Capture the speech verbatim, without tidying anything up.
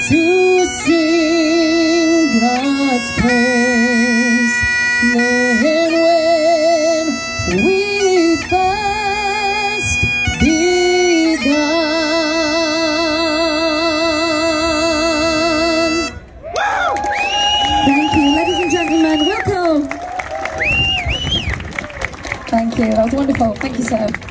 to sing God's praise. Then when we first begun. Thank you, ladies and gentlemen, welcome. Thank you, that was wonderful. Thank you, sir.